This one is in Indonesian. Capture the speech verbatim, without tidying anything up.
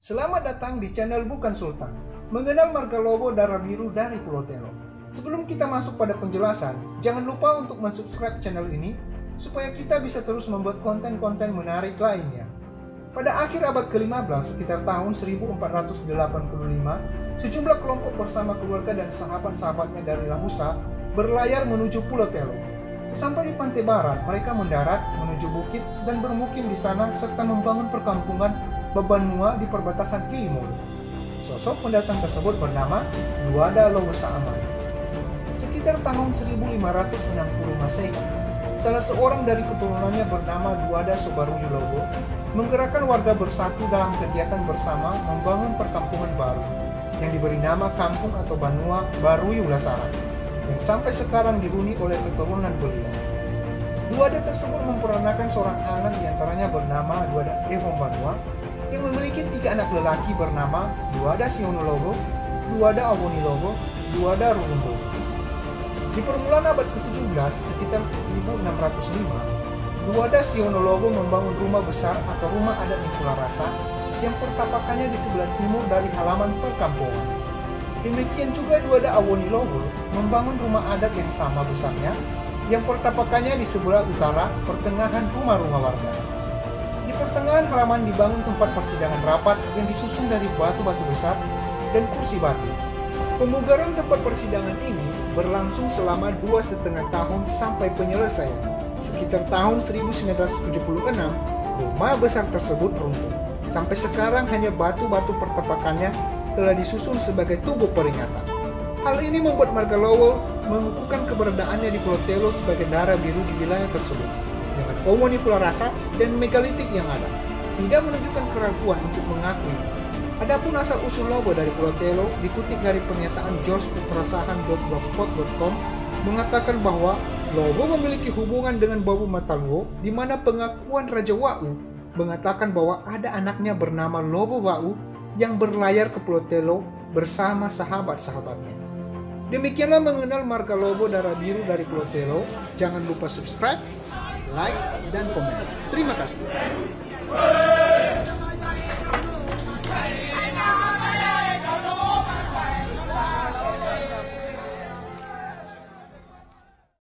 Selamat datang di channel Bukan Sultan, mengenal marga logo darah biru dari Pulau Telo. Sebelum kita masuk pada penjelasan, jangan lupa untuk mensubscribe channel ini supaya kita bisa terus membuat konten-konten menarik lainnya. Pada akhir abad ke lima belas, sekitar tahun seribu empat ratus delapan puluh lima, sejumlah kelompok bersama keluarga dan sahabat-sahabatnya dari Lahusa berlayar menuju Pulau Telo. Sesampai di pantai barat, mereka mendarat menuju bukit dan bermukim di sana serta membangun perkampungan Babanua di perbatasan Hilimolo. Sosok pendatang tersebut bernama Duada Logo Saaman. Sekitar tahun seribu lima ratus enam puluh Masehi, salah seorang dari keturunannya bernama Duada Sobaruyu Logo menggerakkan warga bersatu dalam kegiatan bersama membangun perkampungan baru yang diberi nama Kampung atau Banua Baruyu Lasaran yang sampai sekarang dihuni oleh keturunan beliau. Duada tersebut memperanakan seorang anak diantaranya bernama Duada Ehong Banua yang memiliki tiga anak lelaki bernama Duada Siono Logo, Duada Awoni Logo, Duada Rurun Logo. Di permulaan abad ke tujuh belas, sekitar seribu enam ratus lima, Duada Siono Logo membangun rumah besar atau rumah adat Nifularasa yang pertapakannya di sebelah timur dari halaman perkampungan. Demikian juga Duada Awoni Logo membangun rumah adat yang sama besarnya yang pertapakannya di sebelah utara pertengahan rumah-rumah warga. Di pertengahan halaman dibangun tempat persidangan rapat yang disusun dari batu-batu besar dan kursi batu. Pemugaran tempat persidangan ini berlangsung selama dua setengah tahun sampai penyelesaian. Sekitar tahun seribu sembilan ratus tujuh puluh enam, rumah besar tersebut runtuh. Sampai sekarang hanya batu-batu pertapakannya telah disusun sebagai tugu peringatan. Hal ini membuat marga Lowo mengukuhkan keberadaannya di Pulau Telo sebagai darah biru di wilayah tersebut dengan Homo Nifularasa dan megalitik yang ada, tidak menunjukkan keraguan untuk mengakui. Adapun asal-usul logo dari Pulau Telo dikutip dari pernyataan george putrasahan dot blogspot dot com mengatakan bahwa Lobo memiliki hubungan dengan Bobo Matalwo, di mana pengakuan Raja Wau mengatakan bahwa ada anaknya bernama Lobo Wau yang berlayar ke Pulau Telo bersama sahabat-sahabatnya. Demikianlah mengenal marga logo darah biru dari Pulau Telo. Jangan lupa subscribe, like, dan komen. Terima kasih.